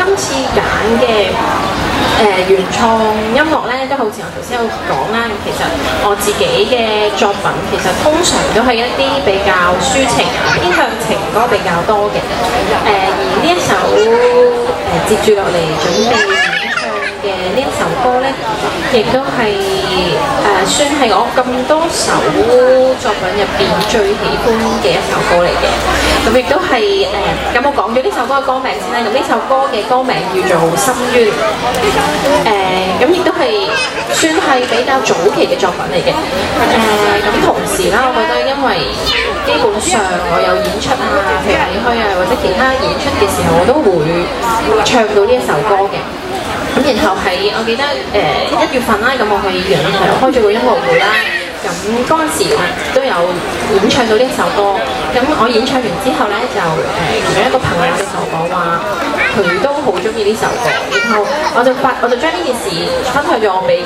次揀嘅原創音樂咧，都好似我頭先有講啦。其實我自己嘅作品其實通常都係一啲比較抒情啊，偏向情歌比較多嘅。而呢一首接住落嚟準備演唱嘅呢一首歌咧，亦都係算係我咁多首作品入邊最喜歡嘅一首歌嚟嘅。咁亦都係咁我講咗呢首歌嘅歌名先啦。咁呢首歌嘅歌名叫做《深淵》。咁亦都係算係比較早期嘅作品嚟嘅。咁同時啦，我覺得因為基本上我有演出啊，譬如地區啊，或者其他演出嘅時候，我都會唱到呢一首歌嘅。咁然後係我記得1月份啦，咁我去楊立台開咗個音樂會啦。咁嗰陣時我都有演唱到呢一首歌。咁我演唱完之後咧，就其中一個朋友就同我講話，佢都好中意呢首歌。然後我就將呢件事分享咗俾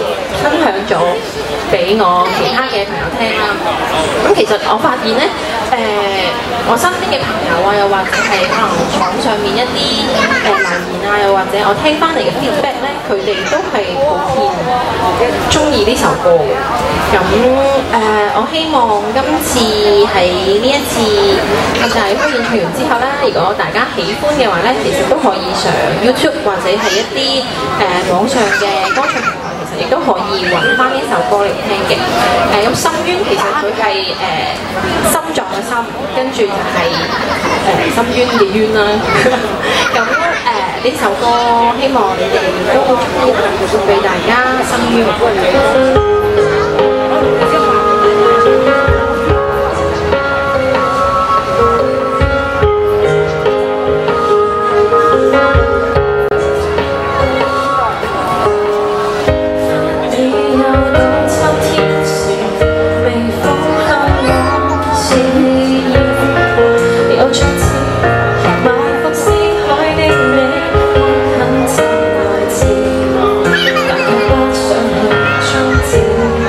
我其他嘅朋友聽啦。咁其實我發現咧，我身邊嘅朋友啊，又或者係可能網上面一啲留言啊，又或者我聽翻嚟嘅 feedback 咧，佢哋都係普遍中意呢首歌嘅。咁我希望今次喺呢一次就係開演唱完之後啦，如果大家喜歡嘅話咧，其實都可以上 YouTube 或者係一啲網上嘅歌唱平台，其實亦都可以揾翻呢首歌嚟聽嘅。咁深淵其實佢係心臟嘅心，跟住就係深淵嘅淵啦。咁呢首歌希望你哋都好中意，送俾大家深淵。 想去衝展。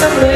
心裏